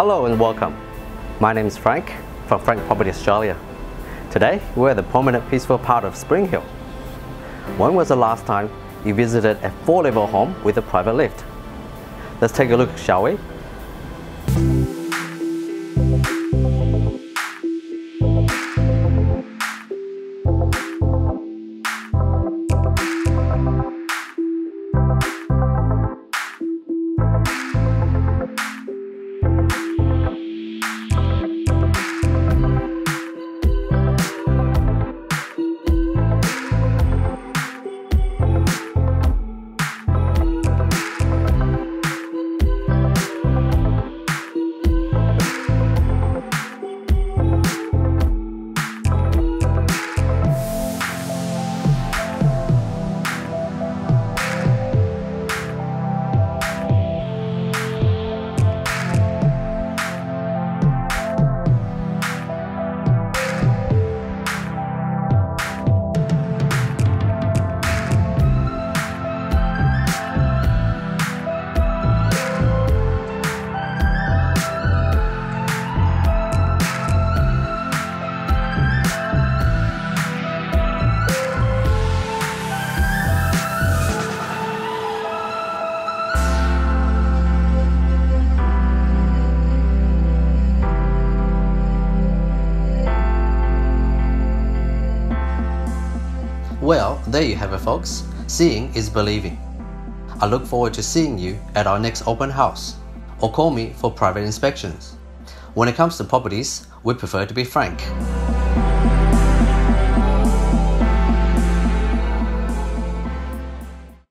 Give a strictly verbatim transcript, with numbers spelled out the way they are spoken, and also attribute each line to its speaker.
Speaker 1: Hello and welcome. My name is Frank from Frank Property Australia. Today we're at the prominent peaceful part of Spring Hill. When was the last time you visited a four-level home with a private lift? Let's take a look, shall we? Well, there you have it, folks. Seeing is believing. I look forward to seeing you at our next open house, or call me for private inspections. When it comes to properties, we prefer to be frank.